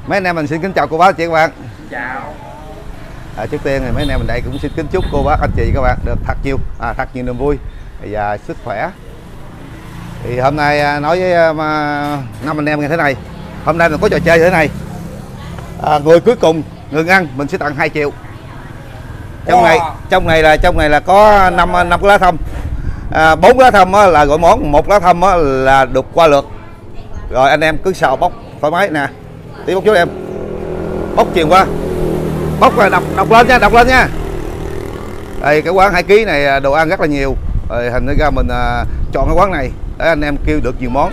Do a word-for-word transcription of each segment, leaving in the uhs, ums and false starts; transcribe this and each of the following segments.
Mấy anh em mình xin kính chào cô bác chị các bạn. Chào. À, trước tiên thì mấy anh em mình đây cũng xin kính chúc cô bác anh chị các bạn được thật nhiều à, thật nhiều niềm vui và sức khỏe. Thì hôm nay nói với uh, năm anh em như thế này, hôm nay mình có trò chơi như thế này. À, người cuối cùng ngừng ăn mình sẽ tặng hai triệu. Trong wow. này trong này là trong này là có năm năm cái lá thăm, à, bốn lá thăm là gọi món, một lá thăm là được qua lượt. Rồi anh em cứ xào bóc thoải mái nè, tí bóc chút em, bóc chuyền qua, bóc là đọc đọc lên nha, đọc lên nha. Đây cái quán hai ký này đồ ăn rất là nhiều, rồi thành ra mình à, chọn cái quán này để anh em kêu được nhiều món.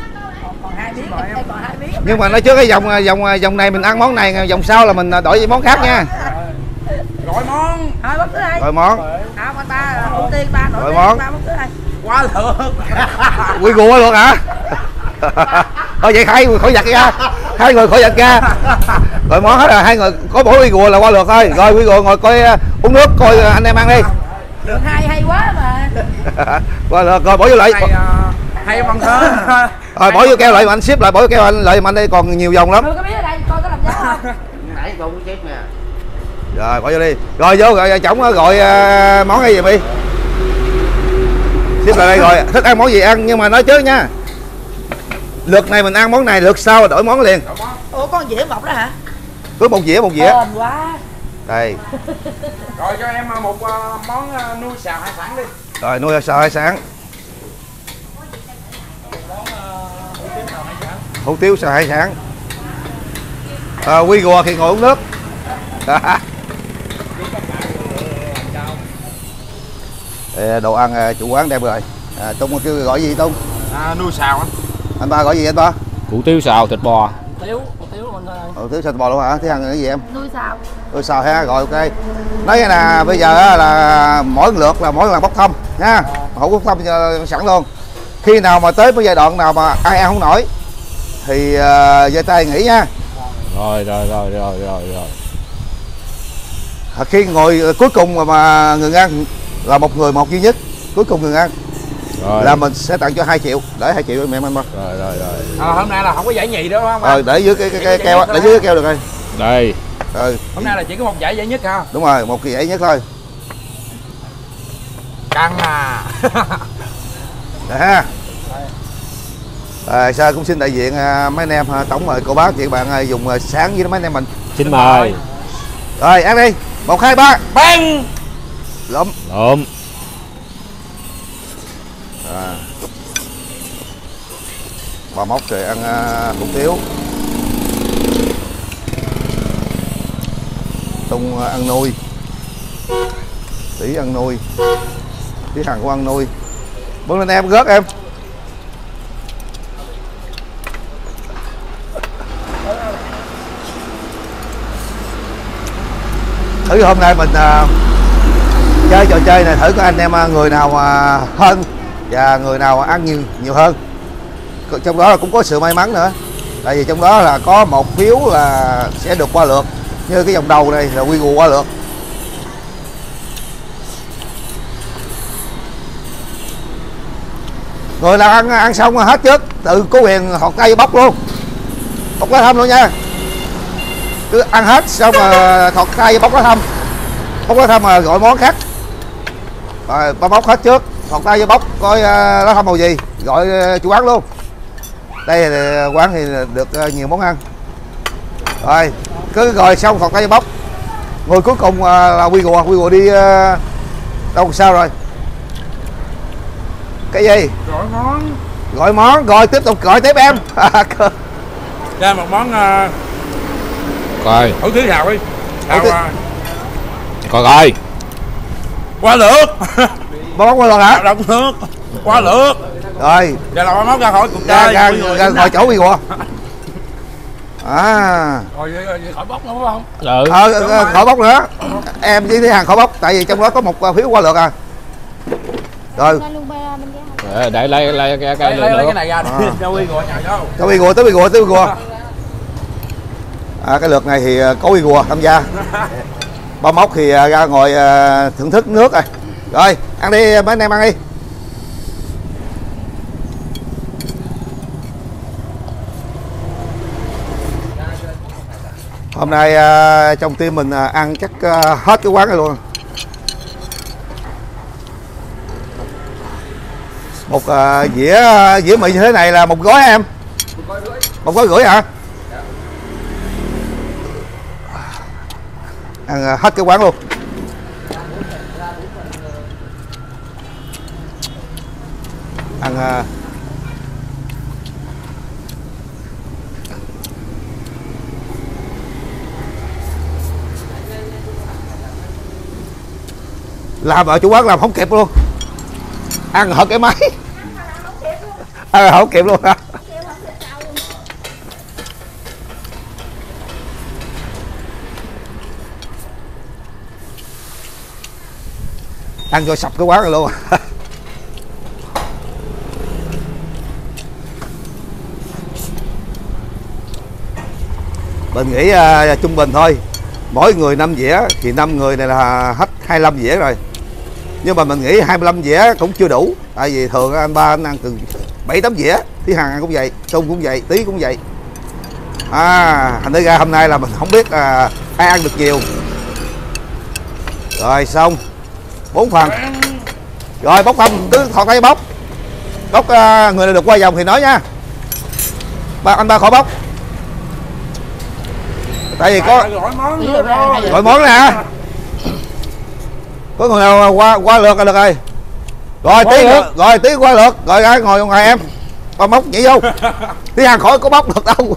Nhưng mà nói trước cái dòng dòng dòng này mình ăn món này, dòng sau là mình đổi với món khác nha. Gọi món. Thôi bóc thứ hai. Gọi món. À, ba ba ưu tiên ba đổi gọi món. Ba bóc thứ hai. Quá lượt. Quy gùa luôn hả? Thôi vậy hai người khỏi giặt ra, hai người khỏi giặt ra. Gọi món hết rồi, hai người có mỗi quy gùa là qua lượt thôi. Rồi quy gùa ngồi coi uh, uống nước coi uh, anh em ăn đi. Được hai hay quá mà. Qua lượt rồi bỏ vô lại. Hay, uh, hay bằng thơ. Rồi bỏ vô keo lại mà anh xếp lại, bỏ vô keo anh lại mà anh đây còn nhiều vòng lắm. Đưa cái biết ở đây coi có làm giá không? Nãy cô xếp nè. Rồi bỏ vô đi. Rồi vô rồi chổng gọi uh, món cái gì đi. Xếp lại đây rồi, thích ăn món gì ăn nhưng mà nói trước nha. Lượt này mình ăn món này, lượt sau đổi món liền. Ủa con dĩa một đó hả? Cứ một dĩa một dĩa. Hên quá. Đây. Rồi cho em một uh, món uh, nuôi xào hải sản đi. Rồi nuôi xào hải sản. Hủ tiếu xào hải sản. À, quy gùa thì ngồi uống nước. Để đồ ăn chủ quán đem rồi. À, Tung kêu gọi gì Tung? À, nuôi xào anh. Anh ba gọi gì anh ba? Hủ tiếu xào thịt bò. Hủ tiếu, hủ tiếu mình thôi. Hủ tiếu xào thịt bò luôn hả? Thế ăn cái gì em? Nuôi xào. Nuôi xào ha, rồi ok. Nói nghe nè, bây giờ là mỗi lượt là mỗi lần bốc thăm nha. Hủ bốc thăm sẵn luôn. Khi nào mà tới cái giai đoạn nào mà ai ăn không nổi thì uh, giơ tay nghỉ nha. Rồi rồi rồi rồi rồi rồi. Khi ngồi cuối cùng mà, mà ngừng ăn là một người một duy nhất cuối cùng ngừng ăn rồi. Là mình sẽ tặng cho hai triệu, để hai triệu mẹ em ăn. Rồi rồi rồi. À, hôm nay là không có giải nhì nữa không? Rồi để dưới cái, cái, cái keo, để dưới cái keo được rồi. Đây. Rồi. Hôm nay là chỉ có một giải giải nhất ha. Đúng rồi, một cái giải nhất thôi. Căng à. Đấy ha. À, Sa cũng xin đại diện mấy anh em tổng mời cô bác chị bạn dùng sáng với mấy anh em mình. Xin mời. Rồi ăn đi. Một hai ba. Bang. Lụm. Lụm. À. Bà móc rồi ăn uh, hủ tiếu. Tung uh, ăn nuôi. Tí ăn nuôi. Tí Hằng cũng ăn nuôi. Bưng lên em rớt em. Thử hôm nay mình uh, chơi trò chơi này, thử có anh em người nào mà uh, hơn và người nào ăn nhiều nhiều hơn. Trong đó là cũng có sự may mắn nữa, tại vì trong đó là có một phiếu là sẽ được qua lượt, như cái vòng đầu này là quy gù qua lượt. Người nào ăn ăn xong hết trước tự có quyền hột tay bóc luôn, bóc lá thăm luôn nha. Cứ ăn hết xong mà thọt tay bóc lá thăm, bóc lá thăm mà gọi món khác. Rồi ba bóc hết trước, thọt tay với bóc coi uh, lá thăm màu gì gọi uh, chủ quán luôn. Đây là quán thì được uh, nhiều món ăn. Rồi cứ gọi xong thọt tay với bóc. Người cuối cùng uh, là quy gùa, quy gùa đi uh, đâu sao rồi? Cái gì? Gọi món. Gọi món, rồi tiếp tục gọi tiếp em. Ra một món uh... Coi. Hủ tiếu xào đi. Xào coi coi. Qua lượt. Món qua lượt hả? Đọc nước. Qua lượt. Rồi. Giờ là món ra khỏi cuộc ra, chơi. Ra, ra, ra ngồi chỗ quy gùa. À. Rồi khỏi bóc nữa không? Ừ. Ờ, khỏi bóc nữa. Em với Thúy Hằng khỏi bóc, tại vì trong đó có một phiếu qua lượt à. Rồi. Để, để lấy lấy cái cái lấy, lấy cái này ra à. Cho quy gùa nhào vô. Cho quy gùa, tới quy gùa, tới quy gùa. À, cái lượt này thì có quy gùa tham gia. Ba móc thì ra ngồi thưởng thức nước rồi. Rồi, ăn đi mấy anh em ăn đi. Hôm nay uh, trong team mình uh, ăn chắc uh, hết cái quán này luôn. Một uh, dĩa uh, dĩa mì như thế này là một gói em. Một gói rưỡi. Một gói rưỡi hả? Dạ. Ăn uh, hết cái quán luôn. Ăn uh, làm ở chủ quán làm không kịp luôn, ăn hết cái máy, ăn không kịp luôn hả? Ăn cho sập cái quán rồi luôn. Mình nghĩ uh, trung bình thôi, mỗi người năm dĩa thì năm người này là hết hai mươi lăm dĩa rồi. Nhưng mà mình nghĩ hai mươi lăm dĩa cũng chưa đủ, tại vì thường anh ba anh ăn từ bảy tám dĩa, Tí Hằng ăn cũng vậy, Trung cũng vậy, Tí cũng vậy. À, thành ra hôm nay là mình không biết à, ai ăn được nhiều. Rồi xong bốn phần. Rồi bốc không, cứ thọt tay bốc. Bốc à, người nào được qua vòng thì nói nha. Ba anh ba khỏi bốc. Tại vì có gọi món gọi món nè hả? Có người nào qua qua lượt là được rồi. Rồi Tí rồi Tí qua lượt, rồi ai ngồi ngoài em. Ba móc nhảy vô. Tí Hằng khỏi có bốc được đâu.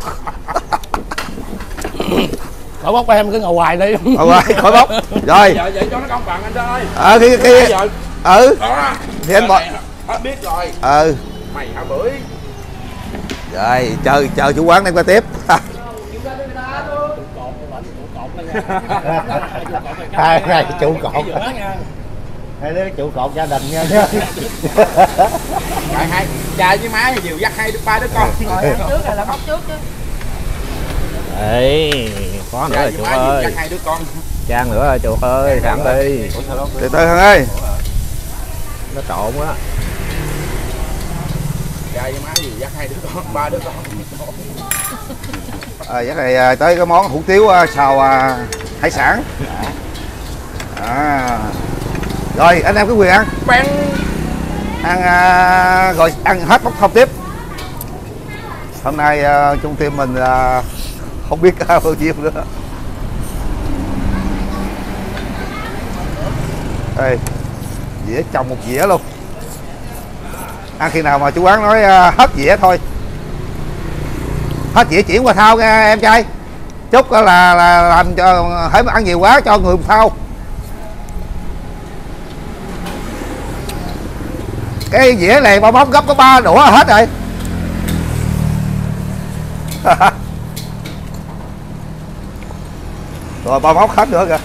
Khỏi bốc em cứ ngồi hoài đi. Ngồi hoài khỏi bốc. Rồi. Giờ vậy cho nó công bằng anh ơi. Ờ khi khi ừ. Đó. Thì anh bỏ. Hết biết rồi. Ừ. Mày hả bưởi. Rồi chờ chờ chủ quán đem qua tiếp. Hai này trụ cột, hai đứa trụ cột gia đình nha. Trời hai cha với má đều dắt hai đứa ba đứa con. Trước là bóc trước chứ. Đấy, có nữa là chuột ơi. Dắt hai đứa con. Trang nữa rồi chuột ơi, thẳng đi. Từ từ Hằng ơi. Nó trộn á. Cha với má đều dắt hai đứa con, ba đứa con. À, cái này tới cái món hủ tiếu xào à, hải sản. À. Rồi anh em có quyền ăn. Bang. Ăn à, rồi ăn hết bốc không tiếp. Hôm nay à, trong team mình à, không biết bao nhiêu nữa. Đây, dĩa chồng một dĩa luôn. Ăn khi nào mà chú quán nói à, hết dĩa thôi. Hết dĩa chuyển qua thao nha em trai. Chúc là, là làm cho hãy mà ăn nhiều quá cho người thao. Cái dĩa này ba móc gấp có ba đũa hết rồi. Rồi ba móc hết nữa kìa.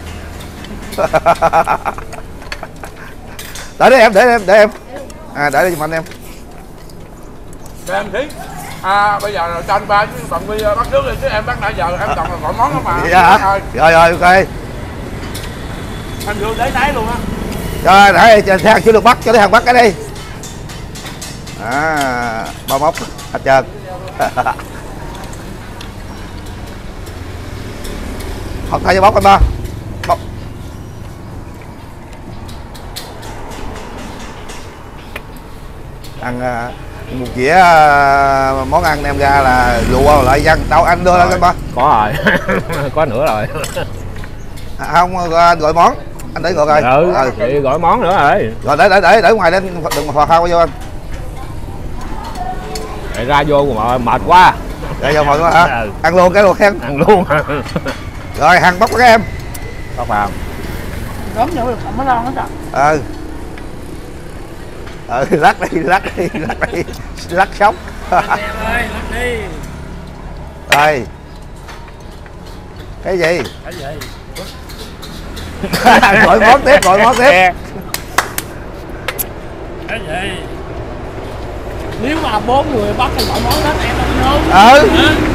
Để đấy em, để em, để em. À để giùm anh em. Để em thí. À bây giờ cho anh ba chứ còn bây giờ bắt trước đi chứ em bắt nãy giờ em toàn là gọi món đó mà. Dạ hả? Rồi rồi ok. Anh vô lấy nấy luôn á. Rồi để thằng chưa được bắt cho thằng bắt cái đi. À ba móc hết trơn. Học tay cho bóc anh ba. Bóc. Ăn uh, một dĩa uh, món ăn đem ra là lùa lại dân đâu anh đưa lên anh ba. Có rồi. Có nữa rồi. À, không uh, gọi món anh để ngược rồi. Ừ, ừ. Chị gọi món nữa rồi. Rồi để để để để ngoài lên đừng phò phao vô anh. Để ra vô mà mệt quá. Để vô mọi người hả? Ừ. Ăn luôn cái luôn khen. Ăn luôn. Rồi Hằng bóc cái em. Bóc vào. Gốm nhiều được mới ngon hết rồi. Ừ. Ừ lắc đi, lắc đi, lắc đi. Lắc sống. Anh em ơi, lắc đi. Rồi. Cái gì? Cái gì? Gọi món tiếp, gọi món tiếp. Cái gì? Nếu mà bốn người bắt thì gọi món hết em đâu nhớ. Ừ.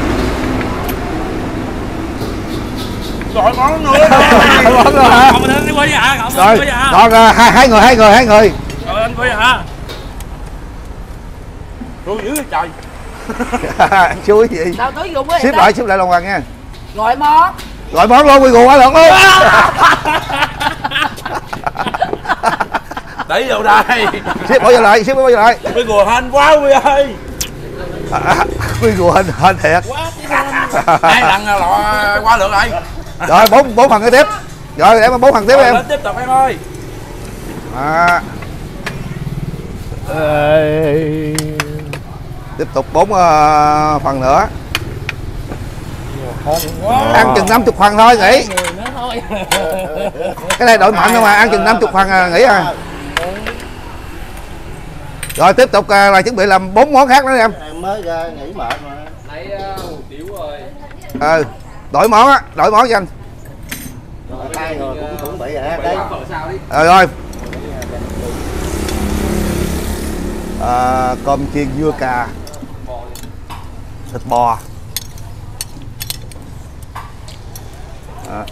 Gọi món nữa. Gọi món nữa hả? Còn anh quay hả? Rồi, còn uh, hai hai người, hai người, hai người. Rồi anh quay hả? Tôi dữ trời. Chui gì? Sao tới dùng với Xếp lại, xếp lại lòng hoàng nha. Gọi món. Gọi món luôn, quy gù quá lượt luôn. Đẩy vô đây. Xếp bỏ vô lại, xếp bỏ vô lại. Quy gù hên quá Quy ơi. À, quy gù hên hên thiệt. Hai lần lọ qua lượt rồi. Rồi bốn bốn phần kế tiếp. Rồi để mà bốn phần tiếp Rồi, em. lên tiếp tục em ơi. À, Ê, tiếp tục bốn uh, phần nữa. Wow. Ăn chừng năm mươi phần thôi nghỉ. Người nữa thôi. Cái này đội mạnh thôi mà, ăn chừng năm mươi phần à, nghỉ à. Rồi tiếp tục uh, là chuẩn bị làm bốn món khác nữa em. Em mới ra nghỉ mệt mà. Nãy hủ tiếu rồi. Ừ, đổi món á, đổi món cho anh. Rồi tay rồi cũng cũng bị rồi đây. Rồi rồi. À, cơm chiên dưa cà, thịt bò. À.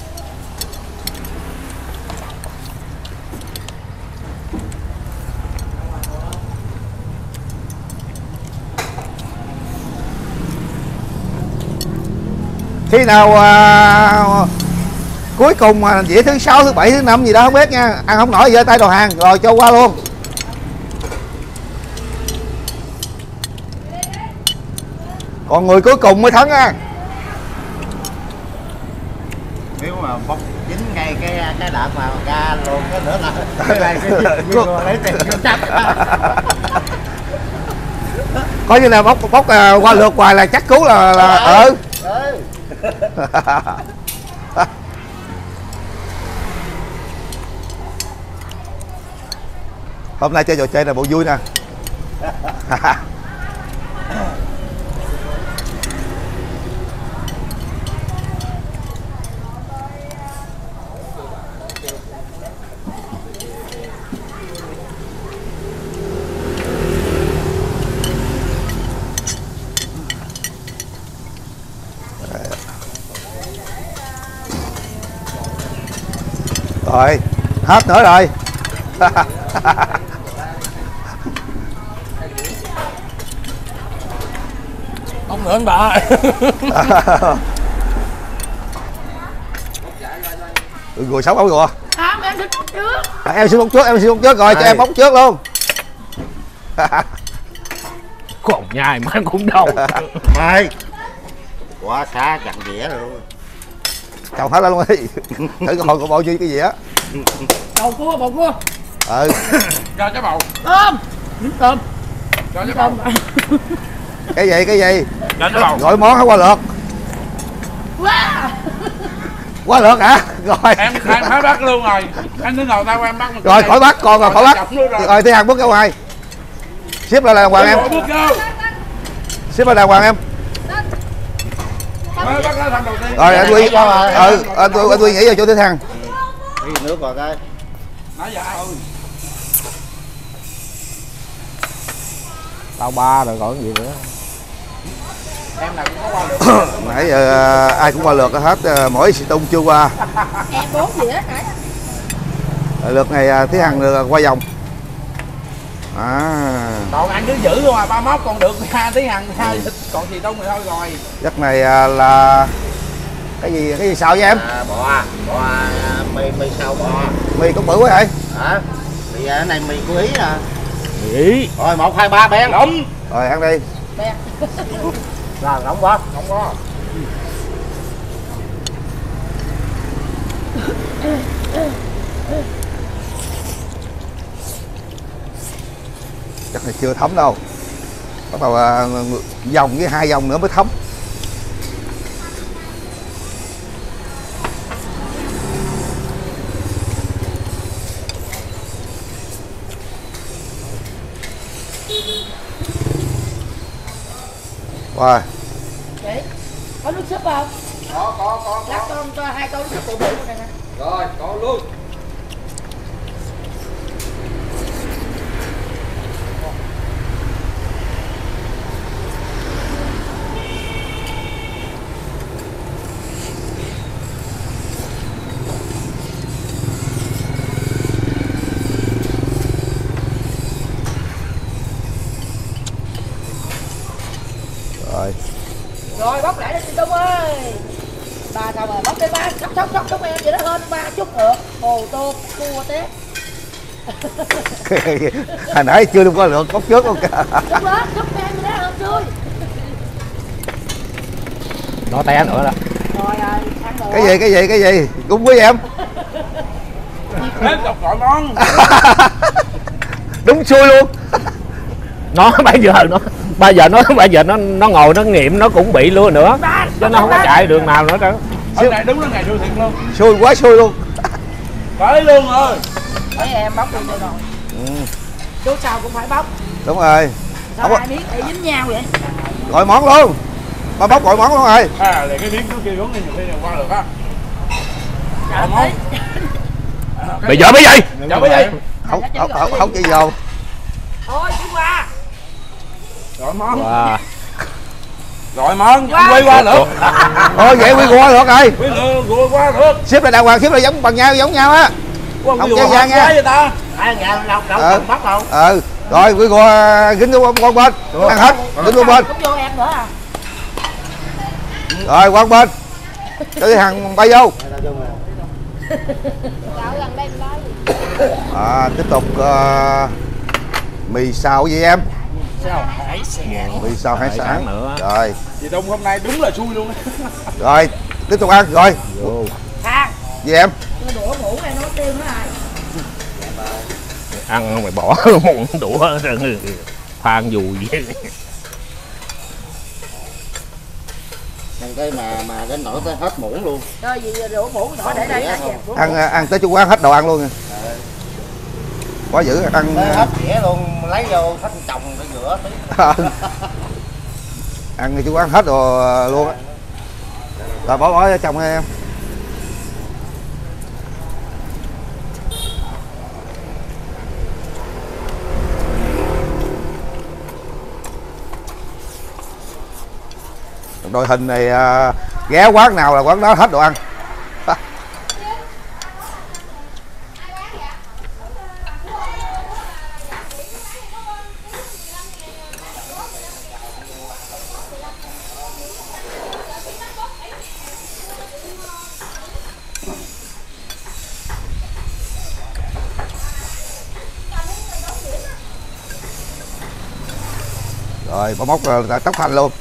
Khi nào à, cuối cùng mà dĩa thứ sáu, thứ bảy, thứ năm gì đó không biết nha, ăn không nổi giơ tay đầu hàng rồi cho qua luôn. Còn người cuối cùng mới thắng nha. Nếu mà bóc dính ngay cái cái đợt mà ra luôn cái nữa là cái này cái gì lấy tiền cho chắc. Coi như là bóc bóc à, qua lượt hoài là chắc cứu là là ừ. Ừ. Hôm nay chơi trò chơi là bộ vui nè. Rồi, hết nữa rồi. Không nữa anh bà. Ừ, rồi sáu bóng rồi. Không, em thích bóc trước. À, em xin bóng trước, em xin bóng trước rồi, cho em bóng trước luôn. còn nhai mà ăn cũng đâu. Mày quá xa chặt dĩa luôn. Chồng hết luôn đi. Thử coi còn bao nhiêu cái gì á. Bầu cua, bầu cua. Ừ. Cho trái bầu. Tôm. Miếng tôm. Cho trái bầu. Cái gì cái gì? Cho trái bầu. Gọi món hay qua lượt? Wow. Qua lượt hả? Rồi. Em em phải bắt luôn rồi. Anh đứng ngồi tao em bắt. Rồi khỏi bắt, con rồi khỏi bắt. Rồi Thi Hằng bước ra ngoài. Xếp lại là hoàng em. Bước vô. Xếp lại là hoàng em. Mới bắt nó thằng đầu tiên. Rồi anh Quy. Ừ, anh Quy anh Quy nghỉ vào chỗ Thi Hằng. Đi nước vào coi. Nãy giờ ai? Tao ba rồi còn gì nữa. Em nào cũng có qua được. Nãy giờ ai cũng qua lượt hết, mỗi xì tung chưa qua. Em bốn dĩa nãy. Lượt này Thi Hằng được qua vòng. À. Còn anh cứ giữ luôn à, ba móc còn được ha Tí Hằng ha, còn gì đâu mà thôi rồi. Giấc này là cái gì cái gì xào với em? À, bò, bò mì mì xào bò. Mì cũng bự quá vậy. Hả? Bây giờ cái này mì của Ý nè. Ý. Rồi một hai ba bén. Đúng. Rồi ăn đi. Bè. Rồi nóng quá. Không có. Chắc là chưa thấm đâu. Bắt đầu à, vòng với hai vòng nữa mới thấm. Rồi. Chị, có nước súp không? Có có có. Lát tôm cho hai tô nước súp bự bự này nè. Rồi, có luôn. Rồi. Rồi bóc lại đi chị Tung ơi. ba sao mà bóc cái ba sóc sóc sóc sóc em vậy đó hơn ba chút được hồ tô cua té hồi nãy chưa được có lượng bóc trước luôn kìa. đúng đó sóc em vậy đó hơn chui Nó té nữa đó. rồi rồi ăn được Cái gì cái gì cái gì cũng quý em. Hết đọc gọi món. Đúng xui luôn. Nó bây giờ nó bây giờ nó bây giờ nó nó ngồi nó nghiệm nó cũng bị luôn nữa chứ nó không có chạy đường nào nữa đó. Hôm nay đúng là ngày xui thiệt luôn. Xui quá xui luôn. Phải luôn rồi. thấy em bóc luôn rồi Ừ, chú sao cũng phải bóc đúng rồi. sao Không có- hai miếng để dính nhau vậy Gọi món luôn. Ba bóc gọi món luôn rồi. À để cái miếng trước kia uống đi nhiều khi là qua được á. trời món. thấy Bây giờ cái gì? Chào cái gì? Không không không, không chịu vô. thôi chú qua Gọi món. Wow. Gọi món. Anh quay qua nữa. Thôi vậy quy qua được rồi. Quý lượng gọi qua được. Xếp lại đàng hoàng, xếp lại giống bằng nhau giống nhau á. Không Không chịu chơi gọi gian nha. quá vậy ta. hai ngàn đâu đâu Ờ. cần bắt đâu. Ừ rồi quy qua dính vô con bên ăn hết dính vô bên cũng vô em nữa à rồi qua bên cho cái thằng bay vô. À, tiếp tục uh, mì xào gì em? sao hải sản Mì xào hải Hải sản sản nữa. rồi Chị Đông hôm nay đúng là xui luôn á. rồi tiếp tục ăn rồi Vô. thang gì em? tôi đũa ngủ này nó tiêu nữa ai Ăn mày bỏ một đũa phan dù gì. Thằng cái mà mà đến nỗi tới hết muỗng luôn. chơi gì đũa muỗng nhỏ để đây Không, ăn ăn ăn tới chú quán hết đồ ăn luôn nha. Quá dữ ăn. tới hết dĩa luôn, lấy vô thanh chồng để rửa tí. Ăn thì chú quán hết đồ luôn á. Rồi bỏ bỏ trong em. Đội hình này à, ghé quán nào là quán đó hết đồ ăn. Rồi bỏ móc là tóc hành luôn.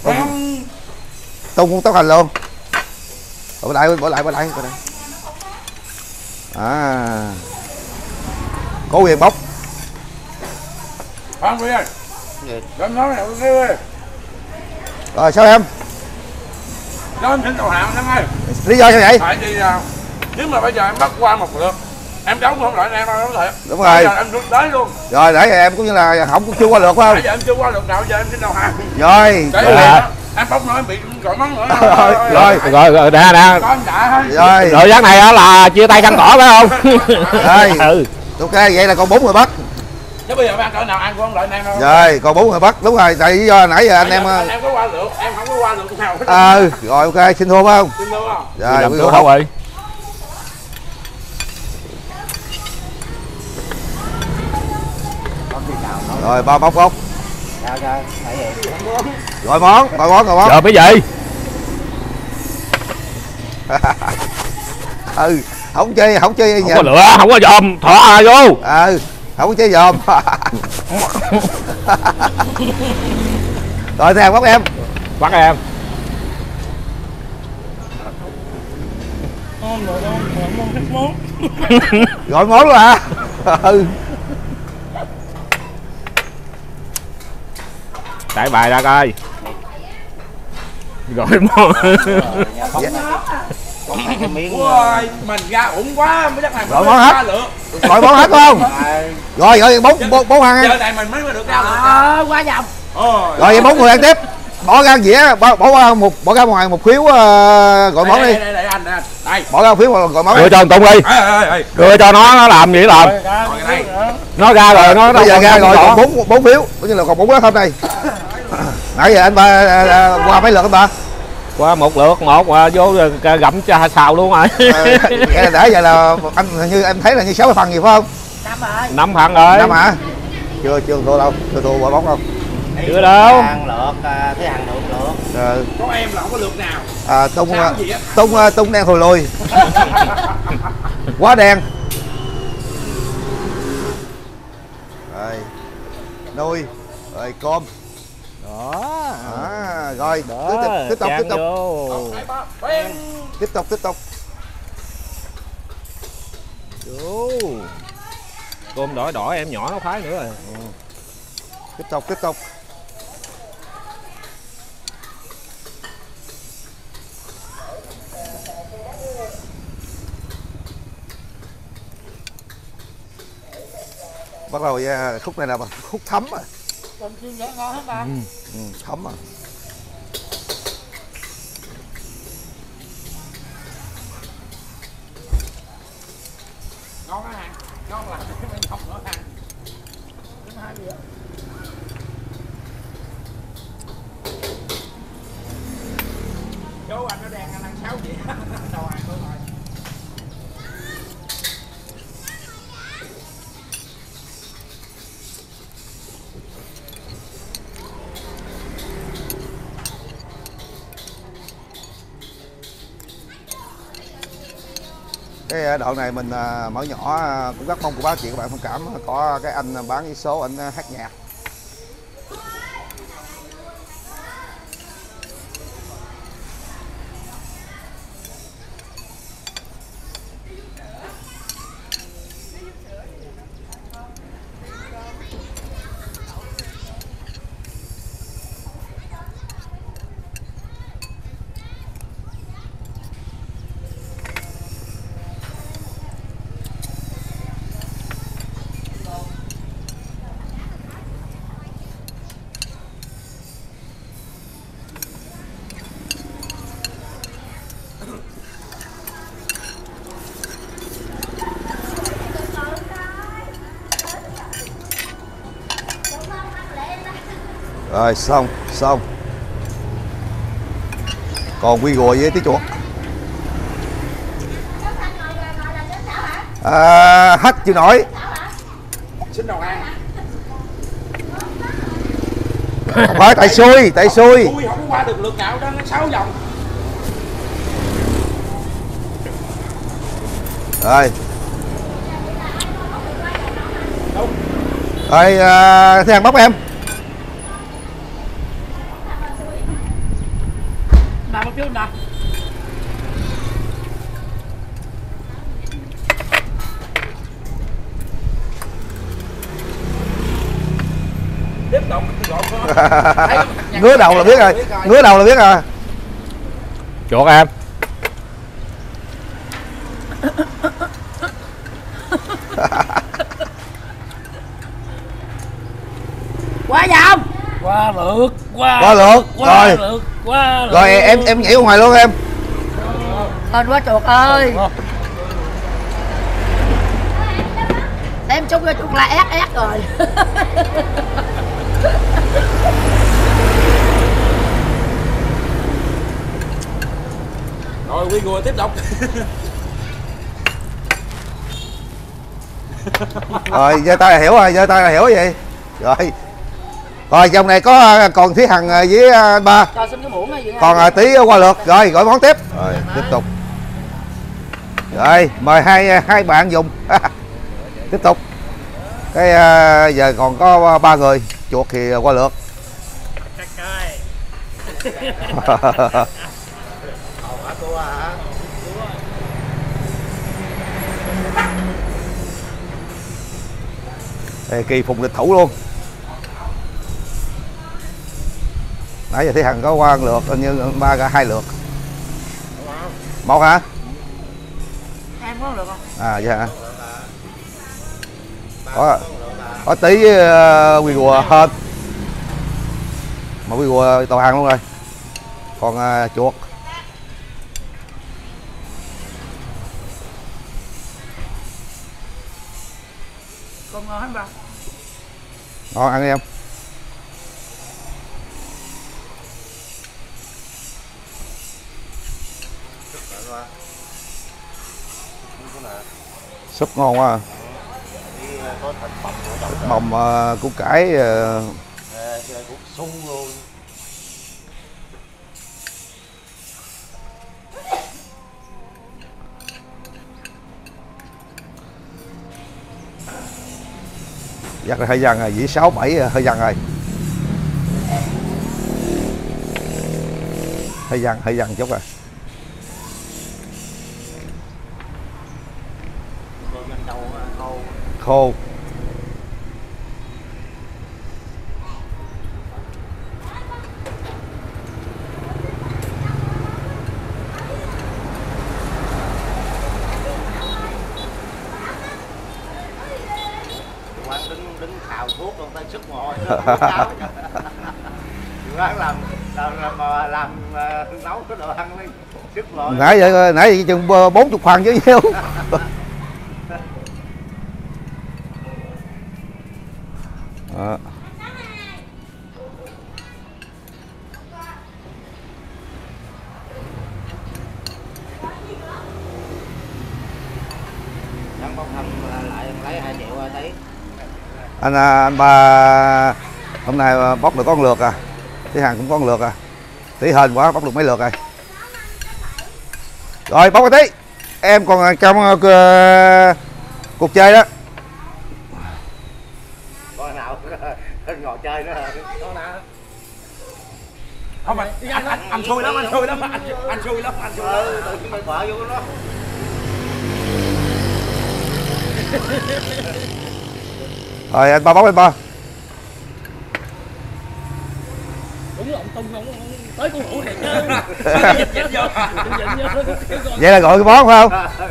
Tung tóc hành luôn. Bỏ lại bỏ lại bỏ lại bỏ lại. À. Cố Huyền bóc. Phan Huy ơi. Gì? Em nói này Huy ơi. Rồi sao em? Cho em xin đầu hàng em ơi. Lý do sao vậy? Tại vì à, nếu mà bây giờ em bắt qua một lượt em đấu không lại em đâu đúng thiệt. Đúng Bây rồi. giờ em rút tới luôn. Rồi để em cũng như là không cũng chưa qua lượt phải Bây không? giờ em chưa qua lượt nào giờ em xin đầu hàng. Rồi. Để Rồi. em, em bóc nói em bị gọi món nữa. Rồi, rồi. Rồi rồi nè nè. Có em đã thôi. Rồi. Rồi giấc này á là chia tay khăn cỏ phải không? Rồi. Ừ. Ok vậy là còn bốn người bắt. Chứ bây giờ ăn cỡ nào ăn cũng không lại em đâu. Rồi còn bốn người bắt đúng rồi tại lý do nãy giờ anh Bây em. giờ anh em có qua lượt, em không có qua lượt nào hết. Ờ rồi ok xin thua phải không? Xin thưa không? Rồi Làm quý chỗ vị đâu bóc. rồi? Không đi nào nó Rồi ba bóc bóc. sao sao phải vậy. Gọi món gọi món gọi món. Chờ cái gì? Ừ không chơi không chơi Không nhỉ. có lửa, không có dòm, thọ à vô. Ừ không có chơi dòm. Rồi theo bóc em. Bắt em. ngon rồi ngon ngon ngon thích món Gọi món luôn hả? Ừ. Trải bài ra coi. Gọi món. Bóc bóc mấy cái miếng. Ôi, mình ra ủng quá mới chắc này Gọi mới món hết. ra lượt. Gọi món hết phải không? Rồi, Rồi rồi bốn bốn bốn ăn Giờ ăn. này mình mới được ra lượt. ờ qua vòng Ôi. Rồi vậy bốn người ăn tiếp. Bỏ ra dĩa bỏ, bỏ ra một bỏ ra ngoài một phiếu uh, gọi món Đây, đi. đây, đây, đây, anh, đây, đây. Bỏ ra một phiếu gọi món đi. Đưa cho thằng Tùng đi. Ê, ê, ê. Đưa cho nó nó làm gì nó làm. Rồi đây. Nó ra rồi nó Bây giờ đâu ra còn rồi rõ. còn bốn bốn phiếu, coi như là còn bốn lá không đây. Nãy giờ anh ba à, à, qua mấy lượt anh ba. Qua một lượt một à, vô rồi gặm cho xào luôn rồi. Ờ, vậy là để giờ là anh hình như em thấy là như sáu phần gì phải không? năm rồi Năm phần rồi. Năm hả? Chưa chưa thua đâu, chưa thua bỏ bóng đâu. Chưa đâu. Ăn lượt, thấy ăn lượt lượt. Ờ, Có em là không có lượt nào. à, tung Sao gì á? tung tung đen thùi lùi. Quá đen. Rồi nuôi rồi cơm Đó. à, rồi Đó, tiếp tục tiếp tục chan tiếp tục vô. Hai ba, bén. tiếp tục tiếp tục Vô. Cơm đỏ đỏ em nhỏ nó khoái nữa rồi. tiếp tục tiếp tục bắt đầu nha, khúc này là khúc thấm à. Còn chiên dễ ngon hết ba. Ừ, ừ, thấm à. Ngon á hàng. Ngon lành bên không nữa hàng. Đến hai gì á. Chú anh nó đang ăn sáu gì đầu hàng luôn rồi. Cái đoạn này mình à, mở nhỏ à, cũng rất mong của bác chị các bạn thông cảm, có cái anh bán vé số, anh hát nhạc. Rồi xong xong còn quy gùi với tí chuột à, hết chưa nổi. Xin đầu hàng. Không phải tại xui tại xui Tôi không có qua được lượt nào đó, nó sáu vòng. rồi rồi à, thế hàng bóc em Nào một chút nào. Tiếp tục gọn ngứa đầu là biết rồi, ngứa đầu là biết rồi. Chuột em. Quá dòng. Quá lượt, quá Quá lượt, quá rồi. lượt, quá lượt. Rồi em em nhảy ra ngoài luôn em. Hên quá chuột ơi. Em chút ra chút là ép ép rồi. Rồi quy ngồi tiếp tục. Rồi giơ tay là hiểu rồi, giơ tay là hiểu vậy. Rồi rồi trong này có còn Thí Hằng với ba, Cho xin cái muỗng này vậy. còn à, tí qua lượt. Rồi gọi món tiếp. Rồi tiếp tục. Rồi mời hai hai bạn dùng. Tiếp tục. Cái à, giờ còn có ba người, chuột thì qua lượt. Đây, Kỳ Phùng địch thủ luôn. Nãy giờ Thí Hằng có qua lượt, hình như ba cả hai lượt. Một hả? Em có được không? À vậy hả? Có, có tí uh, quy gùa hơn. Mà quy gùa tàu hàng luôn rồi. Còn uh, chuột. Còn ngon hết ba. Ngon ăn đi em. Súp ngon quá. Có thịt bằm nữa, Bồng uh, củ cải uh, trời cũng su luôn. Giặt là hơi dần rồi, dĩ sáu bảy hơi dần rồi. Hơi dần, hơi dần chút rồi. Khô. Quán đứng đứng khào thuốc luôn, tay sức mồ hôi. Quán làm làm làm, làm, làm uh, nấu cái đồ ăn đi, sức mồ hôi. Nãy vậy nãy vậy chừng bốn chục phần chứ nhiêu. Đó. Chẳng bốc thăm lại lấy hai triệu rồi tí. Anh anh ba hôm nay bóc được con lượt à, tí hàng cũng con lượt à, tí hên quá bóc được mấy lượt rồi. Rồi bóc cái tí, em còn trong uh, cuộc chơi đó. Con nào ngồi chơi nữa hả? Con nào? Không anh, anh, anh, anh xui lắm, anh xui lắm, anh, anh xui lắm, anh xui lắm. Ừ, tự nhiên mày bợ vô đó. Rồi anh ba bóc anh ba. Đúng là ông Tung ông, ông tới con hũ thiệt chứ. Vậy là gọi cái món phải không?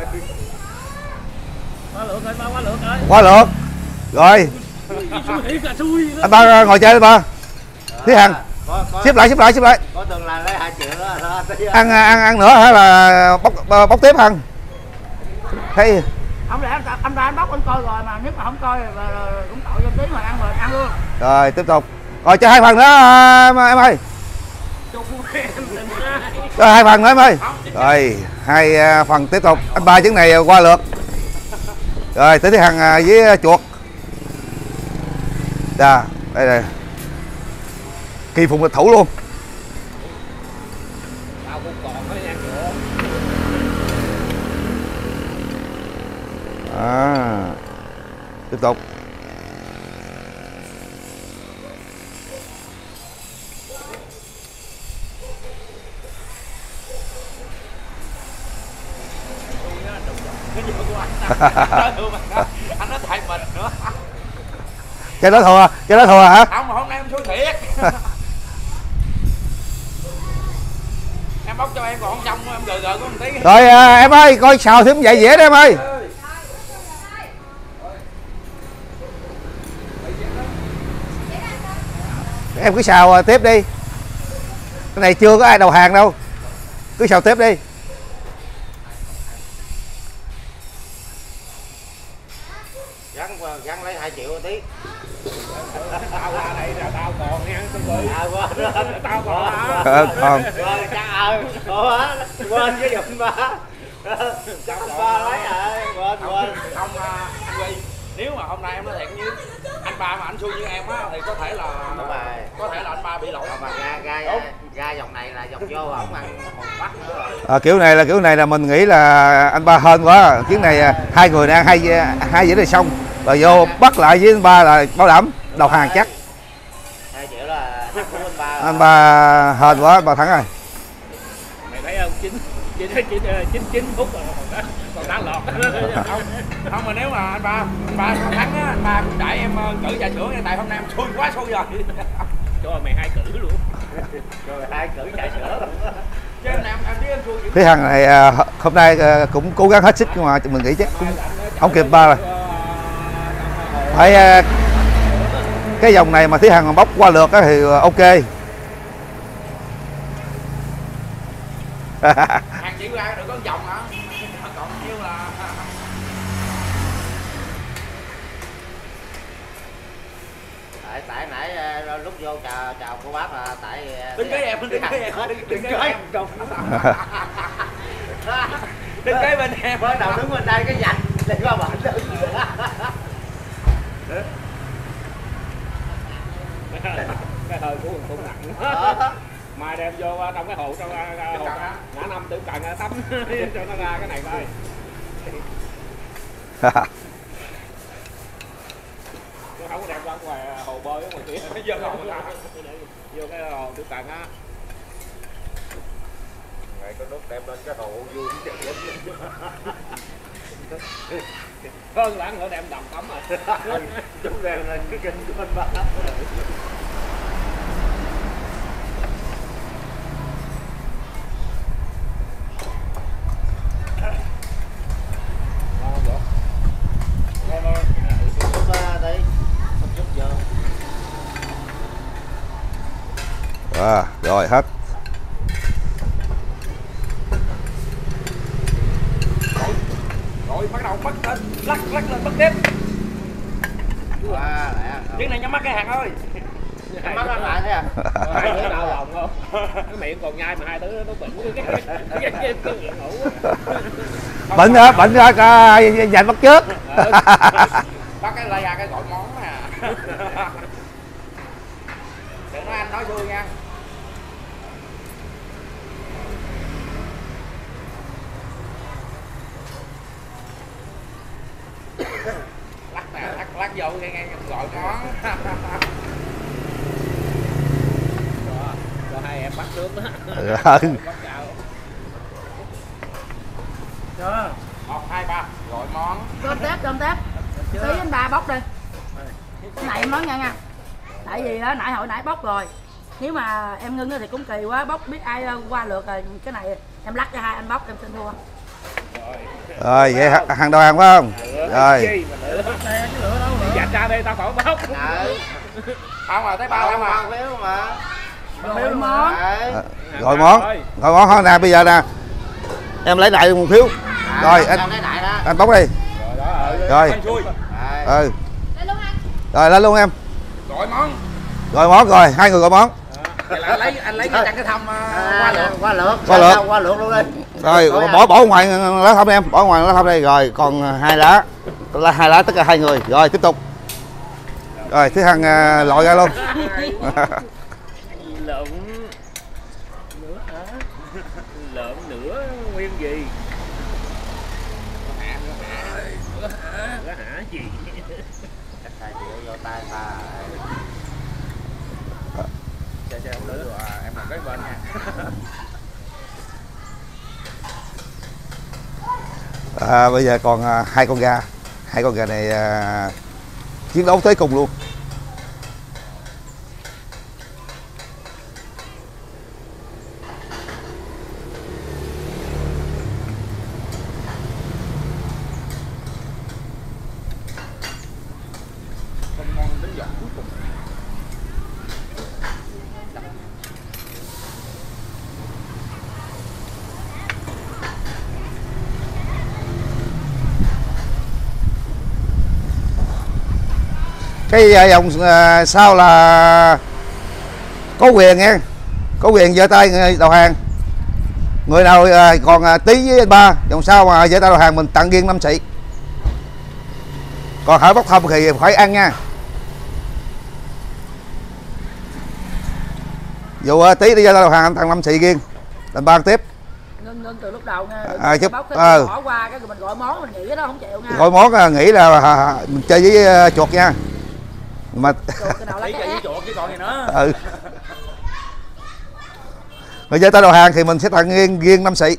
Qua lượt rồi, ba qua lượt rồi. Quá lượt. Rồi. Xui thiệt là xui. Anh ba ngồi chơi anh ba. Thí Hằng. Có, Xếp lại xếp lại xếp lại. có từng là lấy hai triệu đó. đó Ăn ăn ăn nữa hả là bóc bóc tiếp Hằng. Thấy Không lẽ anh anh ra anh bóc anh coi rồi mà nếu mà không coi là, là cũng tội cho tí mà ăn rồi ăn luôn. rồi tiếp tục. Rồi cho hai phần nữa em, em ơi. Cho hai phần nữa em ơi. Rồi hai phần tiếp tục. Anh ba trứng này qua lượt. Rồi tới Thí Hằng với chuột. Dạ, đây này. Kỳ phùng địch thủ luôn. Tao cũng còn mới ăn được. À, tiếp tục. Anh nói tại mình nữa. Chơi đó thua, chơi đó thua hả? Không mà hôm nay em xui thiệt. Em bóc cho em còn không xong em gờ gờ có một tí. Rồi à, em ơi, coi xào thêm vậy dễ đó em ơi. Em cứ xào tiếp đi. Cái này chưa có ai đầu hàng đâu. Cứ xào tiếp đi. Gắn gắn lấy hai triệu tí. Tao qua đây là tao còn nha, tôi bị. À, quên đó. Tao còn hả? Ờ, còn. Quên chắc ờ. Ủa, quên cái giùm ba. Chắc anh ba lấy rồi, quên quên. Không anh Huy, nếu mà hôm nay em nói thiệt như anh ba mà anh xui như em á thì có thể là Đúng rồi. có thể là anh ba bị lỗi. Mà ra ra ra vòng này là vòng vô ổng ăn một bắt nữa rồi. À, kiểu này là kiểu này là mình nghĩ là anh ba hên quá. Chuyến này hai người đang hai hai dễ rồi xong rồi vô bắt lại với anh ba là bảo đảm đầu hàng chắc. Hai triệu là thắng của anh ba. Anh ba hên quá, anh ba thắng rồi. Mày thấy không? chín chín chín chín chín phút rồi còn còn đang lọt. Không, không mà nếu mà anh ba anh ba thắng á, anh ba cũng đẩy em cử trà sữa, tại hôm nay em xui quá xui rồi. Cho mày hai cử luôn. Rồi hai cử trà sữa. Chứ em em em biết em xui. Cái thằng này hôm nay cũng cố gắng hết sức nhưng mà mình nghĩ chắc cũng không kịp ba rồi. Phải cái dòng này mà Thí Hằng bóc qua lượt thì ok. Hàng chỉ ra được có vòng hả? Còn nhiêu là tại tại nãy lúc vô chào chào cô bác là tại đứng kế em, đứng kế em, đứng đứng kế kế em. Đứng kế bên em. Mới đầu đứng bên đây cái dành để qua bệnh đứng. cái hơi của thằng Tung nặng mai đem vô trong cái hồ trong hồ ngã năm tử cần tắm cho nó ra cái này coi. Nó không có đem ra ngoài hồ bơi ở ngoài kia nó vô vô cái hồ tử cần á. Ngày có nước đem lên cái hồ vui hơn lãng nữa đem đầm tắm rồi. chúng đem lên cái kênh của anh ba. À, rồi hết. Rồi bắt đầu bắt lên, lắc lắc lên bắt tiếp. À, Chuyến này nhắm mắt cái hàng ơi. nhắm mắt lại thế à? Hai đứa đau lòng không? Cái miệng còn nhai mà hai đứa nó bệnh cái cái cái miệng ngủ. Bệnh hả? Bệnh ra dành bắt trước. Bắt cái la ra cái gọi món à. Đừng nói anh nói vui nha. Lắc nè, lắc lắc vô nghe nghe gọi món. Cho hai em bắt trước đó. Chưa. Một hai ba gọi món. Cơm tép, cơm tép. Tí anh ba bóc đi. Cái này em nói nha nha. Tại vì á nãy hồi nãy bóc rồi. Nếu mà em ngưng thì cũng kỳ quá, bóc biết ai qua lượt rồi. Cái này em lắc cho hai anh bóc em xin thua. Rồi vậy hàng đầu hàng phải không? Rồi. Dạch ra đây tao khỏi bóc. Không rồi tới ba không à. Phiếu mà. Gọi món. Gọi món. Gọi món thôi nè, bây giờ nè. Em lấy đại một phiếu. Rồi anh anh bóc đi. Rồi. Ừ. Rồi lên luôn em. Gọi món. Gọi món rồi, hai người gọi món. Vậy là anh lấy anh lấy cái chăn cái thăm qua lượt. Qua lượt. Qua lượt. Qua lượt luôn đi. Rồi bỏ bỏ ngoài lá thăm em, bỏ ngoài lá thăm đây rồi, còn hai lá. Là hai lá tất cả hai người. Rồi tiếp tục. Rồi thứ hàng lội ra luôn. Lợn nữa hả? Lợn nữa nguyên gì? Có hả? Có hả gì? Hai triệu vô tay ta. Chờ chờ em nữa em làm cái bên nha. À, bây giờ còn à, hai con gà, hai con gà này à, chiến đấu tới cùng luôn. Con ngon đến giọt cuối cùng. Cái vòng uh, sau là có quyền nha, có quyền giơ tay đầu hàng. Người nào uh, còn uh, tí với anh ba vòng sau mà giơ tay đầu hàng mình tặng riêng năm xị. Còn hở bốc thăm thì phải ăn nha. Dù uh, tí đi giơ tay đầu hàng tặng năm xị riêng, anh ba ăn tiếp. Ngưng ngưng từ lúc đầu nha. À, chút, bóc cái ờ. bỏ qua cái mình gọi món mình nghĩ cái đó không chịu nha. Gọi món uh, nghĩ là uh, mình chơi với uh, chuột nha. Mà Chuột nào lấy Lấy cái chuột cái con này nữa. ừ. Người giơ tay đầu hàng thì mình sẽ tặng riêng riêng năm xị.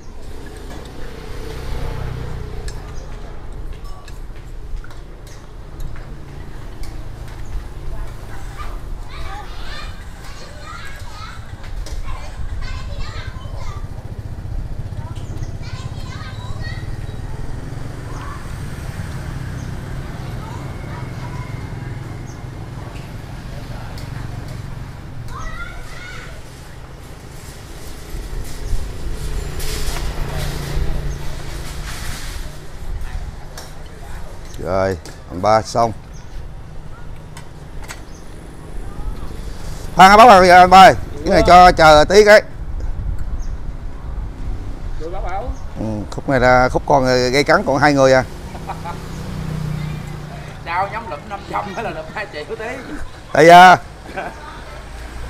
Rồi, phần ba xong. Phan hả bác ơi, anh ba ơi. Cái này cho chờ tí cái. Tôi báo báo. Ừ, khúc này là khúc con gây cắn còn hai người à. Sao nhóm lụm năm trăm hay là lụm hai triệu tí. Tại uh,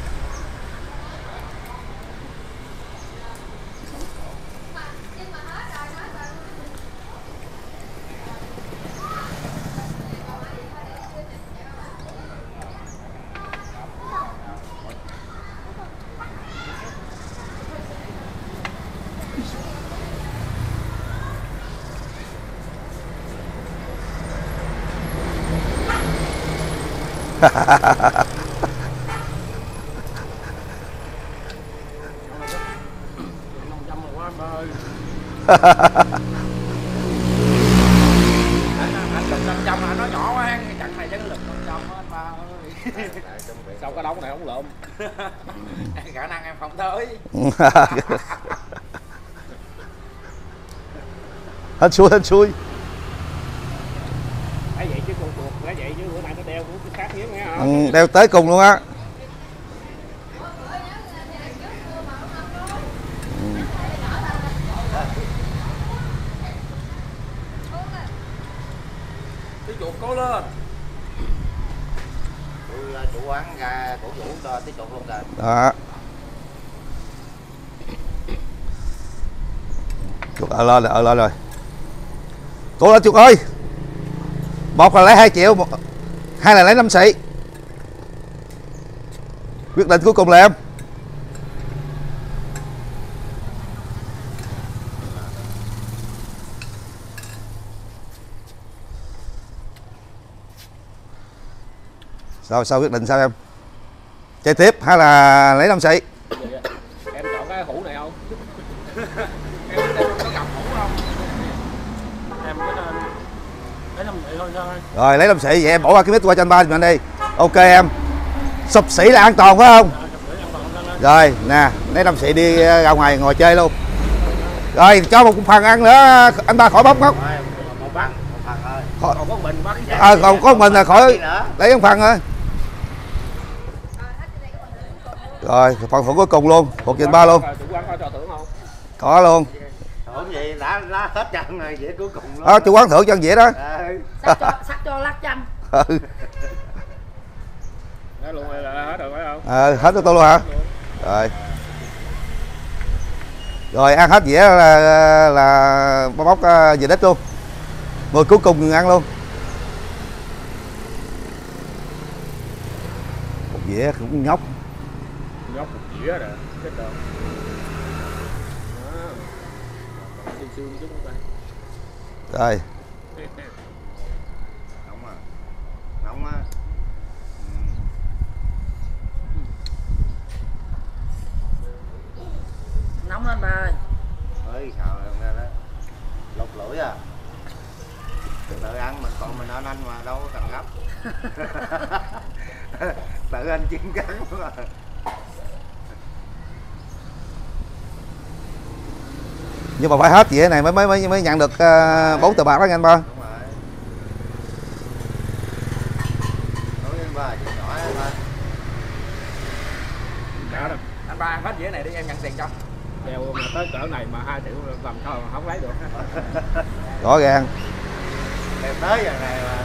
năm trăm rồi quá anh ba ơi. Anh lực năm trăm anh nói nhỏ quá, cái trận này chắc lực năm trăm á anh ba ơi. Sao cái đống này không lượm? Khả năng em không tới. Hết xuôi hết xuôi. Phải vậy chứ con chuột phải vậy chứ bữa nay nó đeo cũng khác hiếm nghe hả? Ừ, đeo tới cùng luôn á. Tí chuột cố lên. Tôi chủ quán ra cổ vũ cho tí chuột luôn rồi. Đó. Chuột ở lên rồi, ở lên rồi. Cố lên chuột ơi. Một là lấy hai triệu, một, hai là lấy năm xị. Quyết định cuối cùng là em. Sao sao quyết định sao em? Chơi tiếp hay là lấy năm xị? Em chọn cái hũ này không? Em em có gặp hũ không? Em có nên lấy năm vậy thôi sao anh? Rồi lấy năm xị vậy em bỏ qua cái mic qua cho anh ba mình đi. Ok em. Sụp xỉ là an toàn phải không? Rồi nè, lấy năm xị đi ra ngoài ngồi chơi luôn. Rồi cho một phần ăn nữa anh ba khỏi bóc ngốc. Một phần, một phần thôi. Còn có mình bắt. Ờ à, còn có mình là khỏi lấy một phần thôi. Rồi phần thưởng cuối cùng luôn, một trên ba luôn. Chủ quán có cho thưởng không? Có luôn. Thưởng gì đã, đã hết trận rồi, dễ cuối cùng luôn. À, chủ quán thưởng cho vậy đó. À. Sắc cho, sắc cho lát chanh. Ừ. Đó luôn là hết rồi phải không? À, hết cho tôi luôn hả? Rồi. Rồi ăn hết dĩa là là bóc về đích luôn. Người cuối cùng ăn luôn. Một dĩa cũng nhóc. Nhóc một dĩa rồi, chết rồi. Đó. Xương xương chút đây. Rồi. Nóng à. Nóng á. Nóng lên bà ơi. Ơi sao ra đó. Lột lưỡi à. Tự ăn mình còn mình ăn anh mà đâu có cần gấp. Tự anh chín cắn mà. Nhưng mà phải hết dĩa này mới mới mới, mới nhận được uh, bốn tờ bạc đó nha anh ba. Đúng rồi. Đối với anh ba chỉ nhỏ anh ba. Đã rồi. Anh ba ăn hết dĩa này đi em nhận tiền cho. Đeo mà tới cỡ này mà hai triệu làm sao mà không lấy được. Rõ ràng. Em tới giờ này mà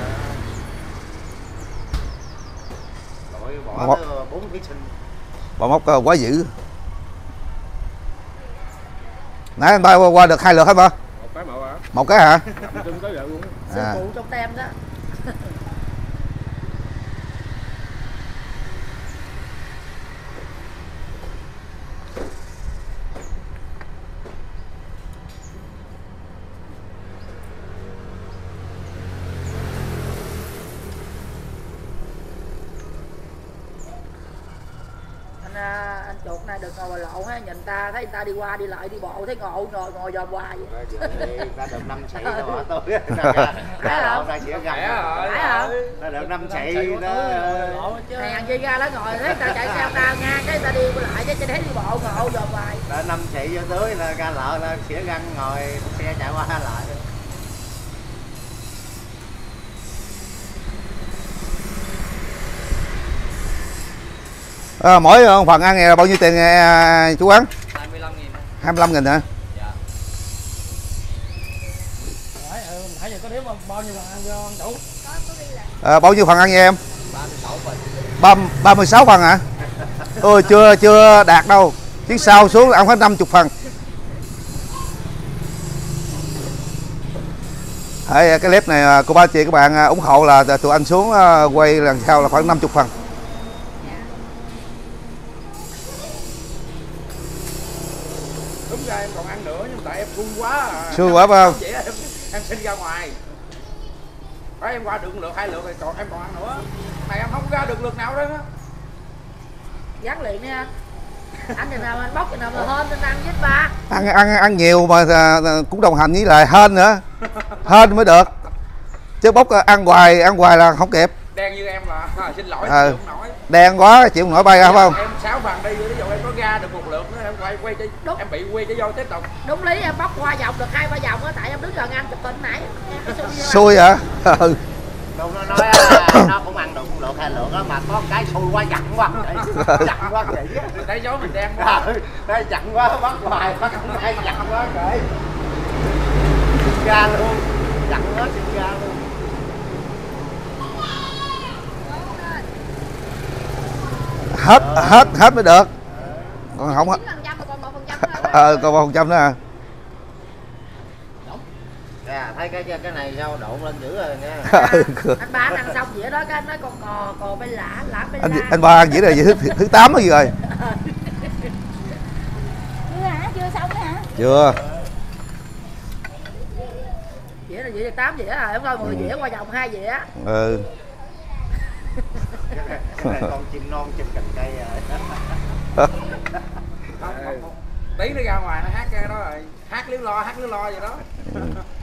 đội bỏ Một. bốn thí sinh. Bỏ móc uh, quá dữ. Nãy anh ba qua, qua được hai lượt hả ba? Một cái màu hả? Một cái hả? Cầm chân tới giờ luôn. Sư À. phụ trong tem đó. Anh, anh chuột này đừng ngồi lộn ha, nhìn ta thấy người ta đi qua đi lại đi bộ thấy ngồi ngồi ngồi dòm hoài vậy. Ta được năm xị đâu hả tôi. Phải không? Ta chỉ gần. Phải rồi. Phải không? Ta được năm xị đó. Hàng chi ra đó ngồi thấy ta chạy xe ta nha, cái ta đi lại cái thấy đi bộ ngồi dòm hoài. Ta năm xị vô tới là ra lợ là xỉa răng ngồi xe chạy qua lại. À, mỗi phần ăn này là bao nhiêu tiền à, chú quán? hai mươi lăm nghìn. hai mươi lăm nghìn hả? Dạ. Nãy giờ có đếm bao nhiêu phần ăn cho anh chủ? À, bao nhiêu phần ăn nha em? ba mươi sáu phần. Ba, ba mươi sáu phần hả? Ôi chưa chưa đạt đâu. Chiếc sau xuống ăn phải năm mươi phần. Đấy, cái clip này cô ba chị các bạn ủng hộ là tụi anh xuống quay lần sau là khoảng năm mươi phần. Đúng ra em còn ăn nữa nhưng tại em full quá à. Xui quá phải không? Vậy em, em xin ra ngoài. Đấy, em qua được lượt hai lượt rồi còn em còn ăn nữa. Này em không ra được lượt nào đó. Dán liền nha. Anh chừng nào anh bóc chừng nào mà hên anh ăn với ba. Ăn ăn ăn nhiều mà à, cũng đồng hành với lại hên nữa. Hên mới được. Chứ bóc ăn hoài ăn hoài là không kịp. Đen như em là à, xin lỗi Ừ. chịu không nổi. Đen quá chịu không nổi bay ra phải không? Em sáu phần đi ví dụ em có ra được một lượt nữa em quay quay cho Đúng. em bị quay cho vô tiếp tục. Đúng lý em bóc qua vòng được hai ba vòng á, tại em đứng gần anh chụp hình nãy. Xui hả? Ừ. Đâu nó nói là nó cũng ăn được một lượt hai lượt đó mà có cái xui quá giận quá giận quá vậy á. Mình thấy dấu mình đen quá. Đây giận quá bắt hoài bắt không ai giận quá kệ. Xin ra luôn giận quá xin ra luôn. Hết hết hết mới được. Còn không hết. Còn một phần trăm thôi. Ờ còn một phần trăm nữa à. À, thấy cái cái này sao độn lên dữ rồi nha. Anh ba anh ăn xong vậy đó cái anh nói con cò cò bên lạ lạ bên Anh la. anh ba ăn dĩa này thứ thứ tám rồi gì rồi? Chưa hả? Chưa xong nữa hả? Chưa. Dĩa là dĩa tám dĩa rồi, em coi mười dĩa qua vòng hai dĩa. Ừ. Cái này, cái này con chim non trên cành cây rồi. Không, không, không. Tí nó ra ngoài nó hát cái đó rồi. Hát liếu lo, hát liếu lo vậy đó. Ừ.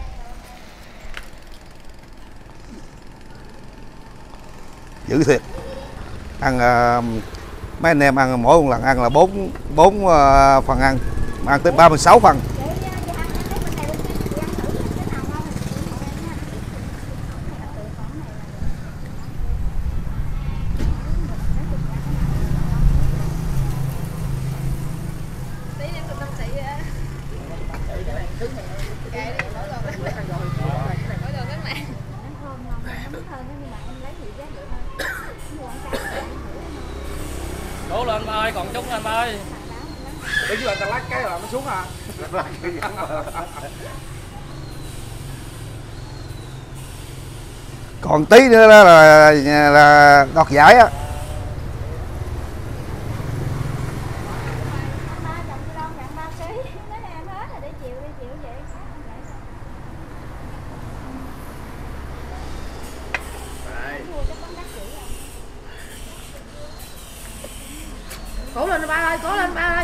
Dữ thiệt. Ăn uh, mấy anh em ăn mỗi một lần ăn là bốn bốn uh, phần ăn, mà ăn tới ba mươi sáu phần. Để chị ăn thấy bên này bên kia chị ăn thử cái nào ngon thì chị ủng hộ em nha. Ăn từ con này là tí em tụi tâm sĩ vậy. Kệ đi, mỗi lần mỗi lần rất là nó thơm ngon, nó bít hơn nhưng mà em lấy gì giá vậy thôi. Mua ăn cay. Cố lên ba ơi, còn chút anh ba ơi. Để chứ anh ta lắc cái là nó xuống à. Còn tí nữa đó là là đoạt giải á. Ba chồng tôi đâu nặng ba ký, nói em hết rồi để chịu đi chịu vậy. Mua cho con đắt dữ rồi. Cố lên ba ơi, cố lên ba ơi.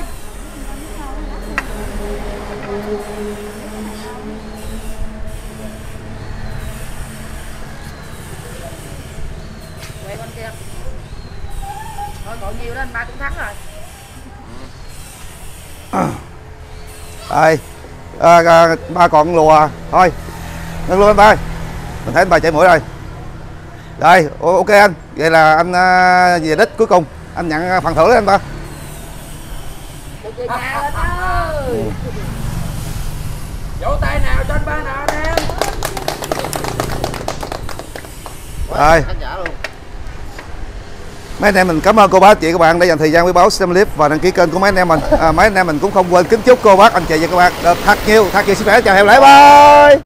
Quay con kia. Thôi còn nhiều đó anh ba cũng thắng rồi. Đây. À, à, ba còn lùa thôi. Ngưng luôn anh ba ơi. Mình thấy anh ba chạy mũi rồi. Rồi, ok anh. Vậy là anh uh, về đích cuối cùng. Anh nhận phần thưởng đấy anh ba. Được về nhà lên ơi. Vỗ tay nào cho anh ba nào anh em. Rồi. Khán giả luôn. Mấy anh em mình cảm ơn cô bác anh chị các bạn đã dành thời gian quý báu xem clip và đăng ký kênh của mấy anh em mình. À, mấy anh em mình cũng không quên kính chúc cô bác anh chị và các bạn được thật nhiều thật nhiều sức khỏe, chào hẹn lại, bye.